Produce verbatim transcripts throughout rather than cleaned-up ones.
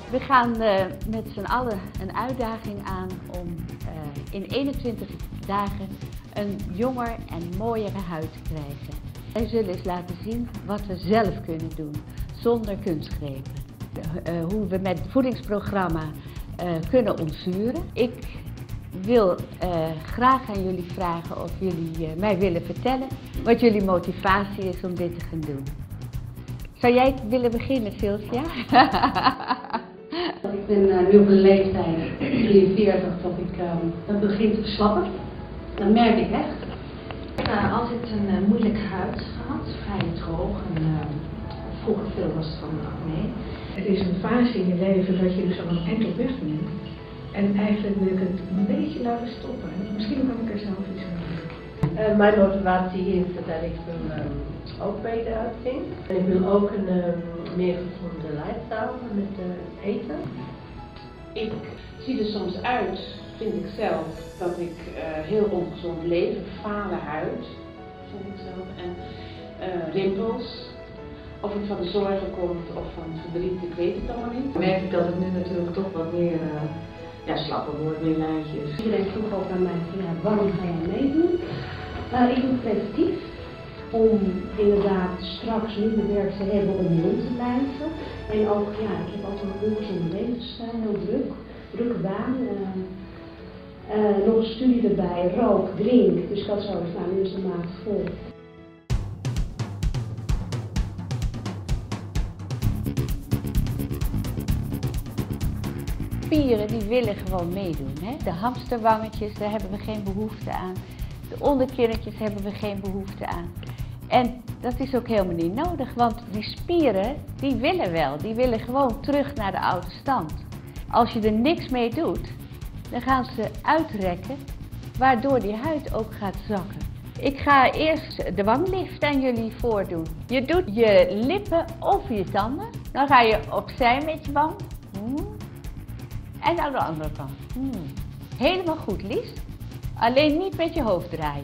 We gaan uh, met z'n allen een uitdaging aan om uh, in eenentwintig dagen een jonger en mooiere huid te krijgen. Wij zullen eens laten zien wat we zelf kunnen doen, zonder kunstgrepen. Uh, hoe we met het voedingsprogramma uh, kunnen ontzuren. Ik wil uh, graag aan jullie vragen of jullie uh, mij willen vertellen wat jullie motivatie is om dit te gaan doen. Zou jij willen beginnen, Sylvia? Ik ben uh, nu op een leeftijd, drieënveertig, dat ik uh, dat begin te verslappen. Dat merk ik echt. Ik heb uh, altijd een uh, moeilijke huid gehad, vrij droog en uh, vroeger veel last van acne. Het is een fase in je leven dat je dus al een eind op weg bent. En eigenlijk wil ik het een beetje laten stoppen. Misschien kan ik er zelf iets aan doen. Uh, mijn motivatie is dat ik er um, ook beter uitzien. En ik wil ook een um, meer gezonde lifestyle met uh, eten. Ik zie er soms uit, vind ik zelf, dat ik uh, heel ongezond leef, vale huid, vind ik zelf, en uh, rimpels. Of het van de zorgen komt of van het verdriet, ik weet het allemaal niet. Dan merk ik dat het nu natuurlijk toch wat meer uh, ja, slapper wordt, meer lijntjes. Iedereen vroeg ook aan mij van ja, waarom ga jij meedoen? Uh, ik doe het preventief om inderdaad straks minder werk te hebben om jong te blijven. En ook, ja, ik heb altijd een ongezonde levensstijl, heel druk, drukke baan. Uh, uh, nog een studie erbij, rook, drink, dus ik had zo eens, nou nu is de maand vol. Spieren die willen gewoon meedoen. Hè? De hamsterwangetjes, daar hebben we geen behoefte aan. De onderkinnetjes hebben we geen behoefte aan. En dat is ook helemaal niet nodig, want die spieren die willen wel. Die willen gewoon terug naar de oude stand. Als je er niks mee doet, dan gaan ze uitrekken, waardoor die huid ook gaat zakken. Ik ga eerst de wanglift aan jullie voordoen. Je doet je lippen over je tanden. Dan ga je opzij met je wang. Hmm. En aan de andere kant. Hmm. Helemaal goed, Lies. Alleen niet met je hoofd draaien.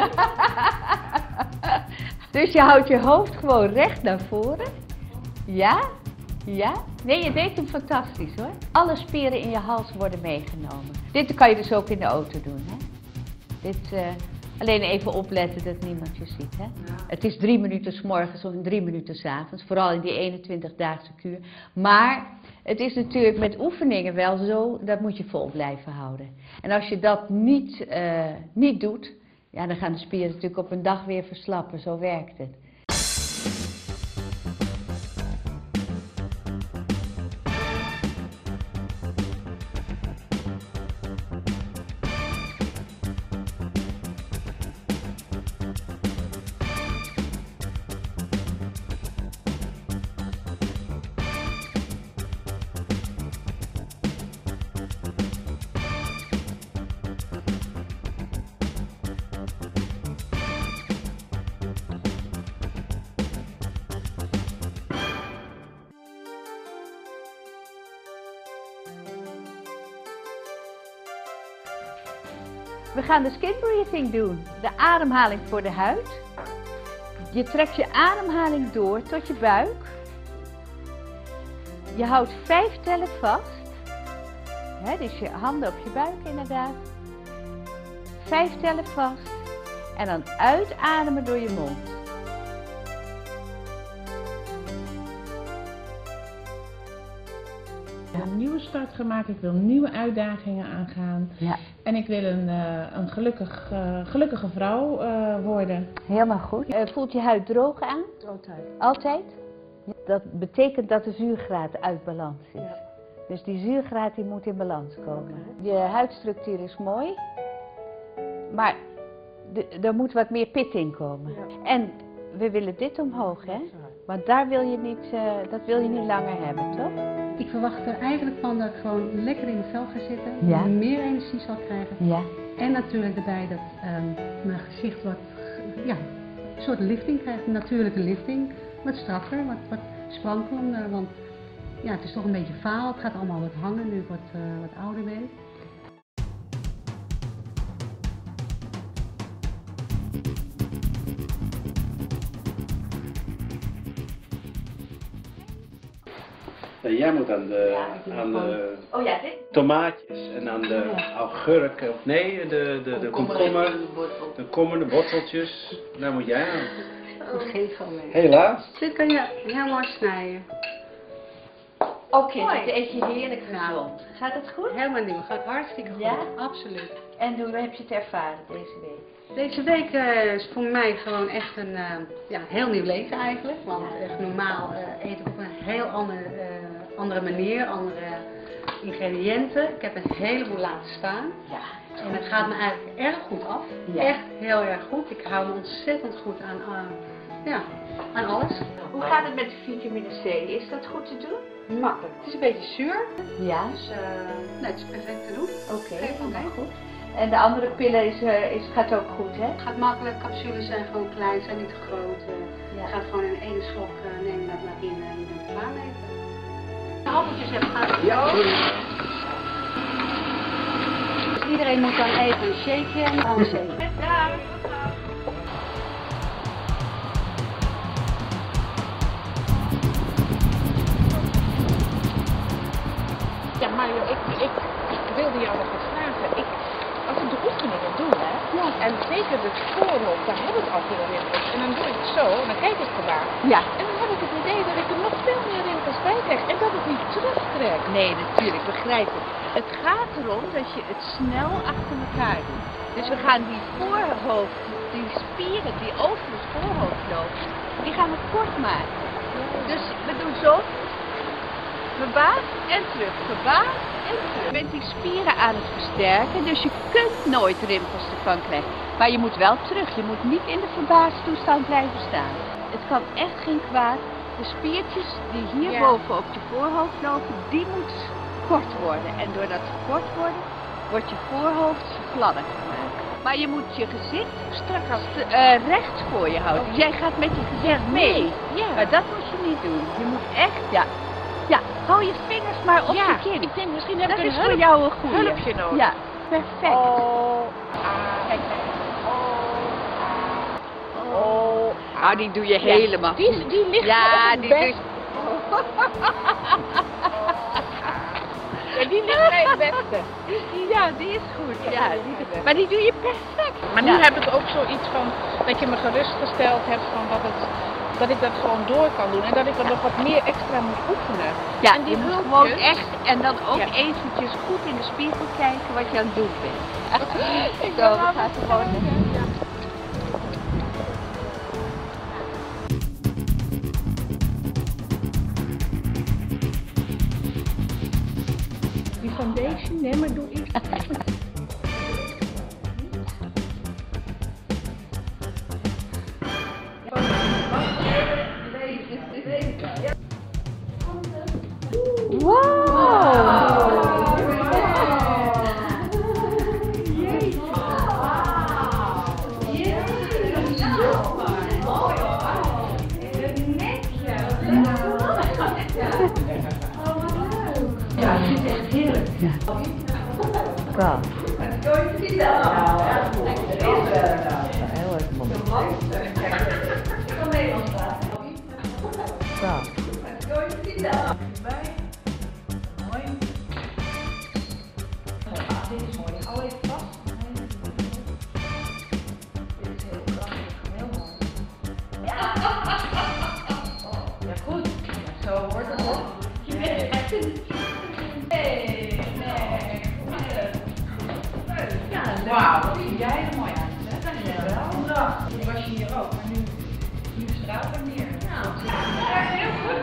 Dus je houdt je hoofd gewoon recht naar voren. Ja? Ja? Nee, je deed hem fantastisch hoor. Alle spieren in je hals worden meegenomen. Dit kan je dus ook in de auto doen. Hè? Dit, uh, alleen even opletten dat niemand je ziet. Hè? Ja. Het is drie minuten 's morgens of drie minuten 's avonds. Vooral in die eenentwintig-daagse kuur. Maar het is natuurlijk met oefeningen wel zo, dat moet je vol blijven houden. En als je dat niet, uh, niet doet, ja, dan gaan de spieren natuurlijk op een dag weer verslappen. Zo werkt het. We gaan de skin breathing doen, de ademhaling voor de huid. Je trekt je ademhaling door tot je buik. Je houdt vijf tellen vast. He, dus je handen op je buik inderdaad. Vijf tellen vast. En dan uitademen door je mond. Ik heb een nieuwe start gemaakt, ik wil nieuwe uitdagingen aangaan. Ja. En ik wil een, uh, een gelukkig, uh, gelukkige vrouw uh, worden. Helemaal goed. Uh, voelt je huid droog aan? Altijd. Altijd? Ja. Dat betekent dat de zuurgraad uit balans is. Ja. Dus die zuurgraad die moet in balans komen. Okay. Je huidstructuur is mooi, maar de, er moet wat meer pit in komen. Ja. En we willen dit omhoog, hè? Want daar wil je niet, uh, dat wil je niet langer hebben, toch? Ik verwacht er eigenlijk van dat ik gewoon lekker in mijn vel ga zitten, ja. meer energie zal krijgen. Ja. En natuurlijk erbij dat um, mijn gezicht wat, ja, een soort lifting krijgt, een natuurlijke lifting. Wat strakker, wat, wat sprankelender, want ja, het is toch een beetje vaal. Het gaat allemaal wat hangen nu ik wat, uh, wat ouder ben. En jij moet aan de, Ja, aan de Oh ja, dit? tomaatjes en aan de augurk, of nee, de, de, de komkommer, de komkommer, de worteltjes. Daar moet jij aan. Dat geeft van mee. Helaas. Dit kan je heel mooi snijden. Oké, okay, dat eet je heerlijk gezond. Gaat het goed? Helemaal nieuw, gaat hartstikke goed. Ja? Absoluut. En hoe heb je het ervaren deze week? Deze week uh, is voor mij gewoon echt een uh, ja, heel nieuw leven eigenlijk. Want echt normaal uh, eet ik op een heel andere, uh, andere manier, andere ingrediënten. Ik heb een heleboel laten staan. Ja. En het gaat me eigenlijk erg goed af. Ja. Echt heel erg goed. Ik hou me ontzettend goed aan, uh, ja, aan alles. Hoe gaat het met vitamine C? Is dat goed te doen? Makkelijk. Het is een beetje zuur. Ja. Dus uh, nee, het is perfect te doen. Oké, okay, helemaal goed. En de andere pillen is, uh, is, gaat ook goed, hè? Het gaat makkelijk. Capsules zijn gewoon klein, zijn niet te groot. Uh, ja. Je gaat gewoon in één slok uh, nemen dat naar binnen en je bent er klaar mee. De appeltjes hebben gaat het ja. Dus iedereen moet dan even een shakeje en dan een shake. Ja, Mario, ik, ik wilde jou nog wat vragen. Ik, als ik de oefeningen doe, hè, ja. En zeker het voorhoofd, daar heb ik al veel rimpels. En dan doe ik het zo, en dan kijk ik ernaar. Ja. En dan heb ik het idee dat ik er nog veel meer rimpels bij krijg. En dat ik niet terugtrek. Nee, natuurlijk, begrijp ik. Het gaat erom dat je het snel achter elkaar doet. Dus we gaan die voorhoofd, die spieren die over het voorhoofd lopen, die gaan we kort maken. Dus we doen zo. Verbaas en terug, verbaas en terug. Je bent die spieren aan het versterken, dus je kunt nooit rimpels ervan krijgen. Maar je moet wel terug, je moet niet in de verbaastoestand blijven staan. Het kan echt geen kwaad. De spiertjes die hierboven ja. op je voorhoofd lopen, die moeten kort worden. En doordat ze kort worden, wordt je voorhoofd gladder gemaakt. Maar je moet je gezicht strak als uh, recht voor je houden. Okay. Jij gaat met je gezicht mee, ja. Maar dat moet je niet doen. Je moet echt, ja. Ja, hou je vingers maar op ja, je kin. Ik denk misschien heb dat ik een is hulp, voor jou een goede hulpje nodig. Ja, perfect. Oh, kijk. Oh, oh. Nou, die doe je helemaal die, goed. Die ligt ja, op het die best. Ja, die ligt bij het beste. Ja, die is goed. Ja, die, maar die doe je perfect. Maar nu ja. heb ik ook zoiets van dat je me gerustgesteld hebt van dat het... dat ik dat gewoon door kan doen en dat ik er nog wat meer extra moet oefenen. Ja, en die je moet hulpjes, gewoon echt en dan ook ja. eventjes goed in de spiegel kijken wat je aan het doen bent. Ik Zo, we gaan gewoon... Ja. Die foundation, nee maar doe iets. Ja, het is echt heerlijk. Ja. Wow. Heel erg mooi. Wow. Wauw, wat zie jij er mooi uit, hè? Dankjewel. Toen was je hier ook, maar nu, nu straalt er meer. Ja, heel goed.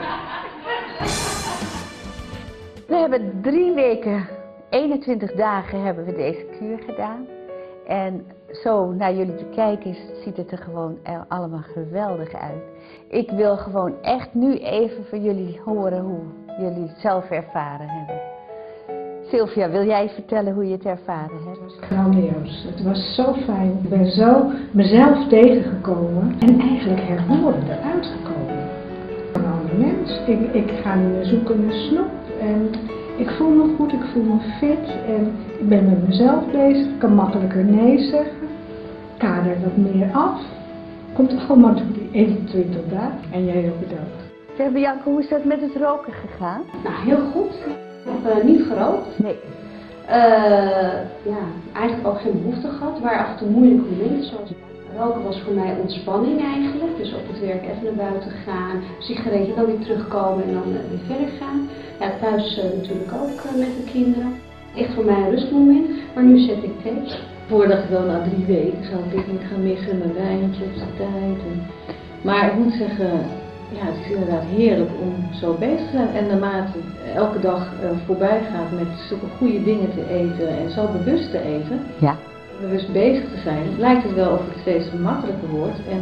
We hebben drie weken, eenentwintig dagen hebben we deze kuur gedaan. En zo naar jullie te kijken ziet het er gewoon allemaal geweldig uit. Ik wil gewoon echt nu even van jullie horen hoe jullie het zelf ervaren hebben. Sylvia, wil jij vertellen hoe je het ervaren hebt? Grandioos. Het was zo fijn. Ik ben zo mezelf tegengekomen en eigenlijk herboren eruit gekomen. Een ander mens. Ik, ik ga niet meer zoeken naar snoep en ik voel me goed, ik voel me fit en ik ben met mezelf bezig. Ik kan makkelijker nee zeggen. Kader wat meer af. Komt allemaal door die eenentwintig dagen en jij heel bedankt. Zeg Bianca, hoe is dat met het roken gegaan? Nou, heel goed. Ik heb uh, niet gerookt. Nee. Uh, ja, eigenlijk ook geen behoefte gehad. Het waren af en toe moeilijke momenten. Zoals roken was voor mij ontspanning eigenlijk. Dus op het werk even naar buiten gaan, een sigaretje, dan weer terugkomen en dan uh, weer verder gaan. Ja, thuis uh, natuurlijk ook uh, met de kinderen. Echt voor mij een rustmoment. Maar nu zet ik thee. Voordat ik wel na drie weken zou ik dit niet gaan missen, mijn wijntje op de tijd. En... Maar ik moet zeggen, ja, het is inderdaad heerlijk om zo bezig te zijn. En naarmate elke dag uh, voorbij gaat met zulke goede dingen te eten en zo bewust te eten, ja. bewust bezig te zijn, lijkt het wel of het steeds gemakkelijker wordt. En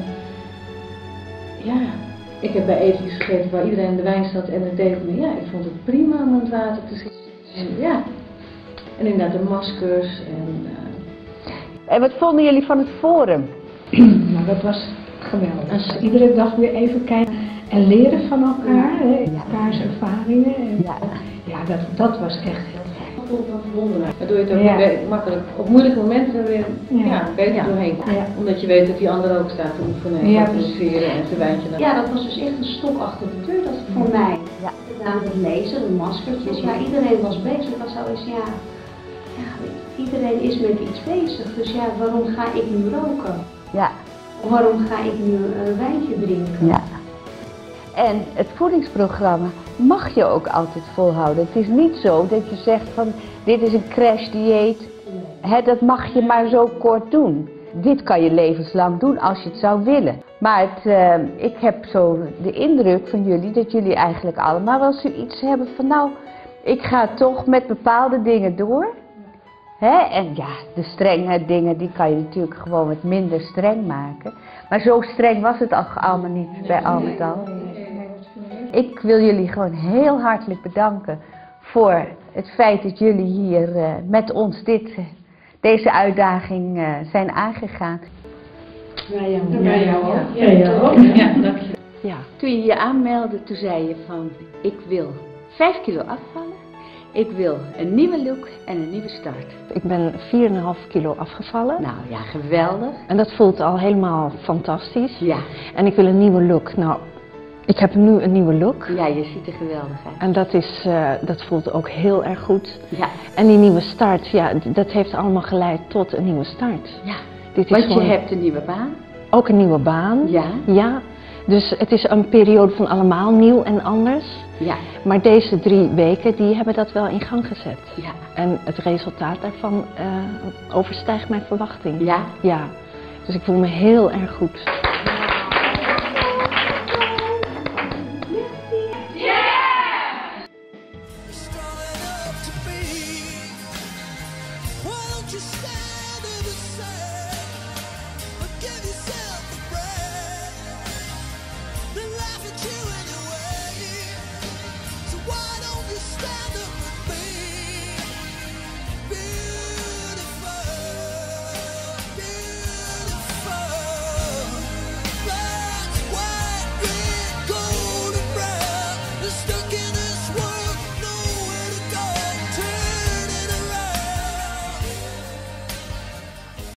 ja, ik heb bij etentjes gegeten waar iedereen in de wijn zat en het deed me, ja, ik vond het prima om aan het water te zitten. En ja, en inderdaad de maskers en... Uh, En wat vonden jullie van het forum? Nou, dat was geweldig. Dus iedere dag weer even kijken en leren van elkaar, ja. Hè, elkaars ervaringen. En ja, ja dat, dat was echt heel fijn. Waardoor je het ook ja. weer makkelijk op moeilijke momenten weer ja. Ja, beter ja. doorheen gaat. Ja. Omdat je weet dat die ander ook staat te oefenen en ja, te observeren en te wijntje naar. Ja, dat was dus echt een stok achter de deur. Dat voor mij. Ja. Gedaan met lezen, de maskertjes. Ja, iedereen was bezig. Dat zou eens, ja. Ja, iedereen is met iets bezig, dus ja, waarom ga ik nu roken? Ja. Waarom ga ik nu een wijntje drinken? Ja. En het voedingsprogramma mag je ook altijd volhouden. Het is niet zo dat je zegt van dit is een crashdieet, hè, dat mag je maar zo kort doen. Dit kan je levenslang doen als je het zou willen. Maar het, uh, ik heb zo de indruk van jullie dat jullie eigenlijk allemaal wel zoiets hebben van nou, ik ga toch met bepaalde dingen door. Hè? En ja, de strenge dingen die kan je natuurlijk gewoon wat minder streng maken. Maar zo streng was het al allemaal niet bij al met al. Ik wil jullie gewoon heel hartelijk bedanken voor het feit dat jullie hier uh, met ons dit, uh, deze uitdaging uh, zijn aangegaan. Ja, ja, ja, ja, ook. Ja, ja, ook. Ja, dank je. Ja. Toen je je aanmeldde, toen zei je van ik wil vijf kilo afvallen. Ik wil een nieuwe look en een nieuwe start. Ik ben vier komma vijf kilo afgevallen. Nou ja, geweldig. En dat voelt al helemaal fantastisch. Ja. En ik wil een nieuwe look. Nou, ik heb nu een nieuwe look. Ja, je ziet er geweldig uit. En dat, is, uh, dat voelt ook heel erg goed. Ja. En die nieuwe start, ja, dat heeft allemaal geleid tot een nieuwe start. Ja, Dit is want gewoon... je hebt een nieuwe baan. Ook een nieuwe baan. Ja. Ja. Dus het is een periode van allemaal nieuw en anders. Ja. Maar deze drie weken, die hebben dat wel in gang gezet. Ja. En het resultaat daarvan uh, overstijgt mijn verwachting. Ja? Ja. Dus ik voel me heel erg goed.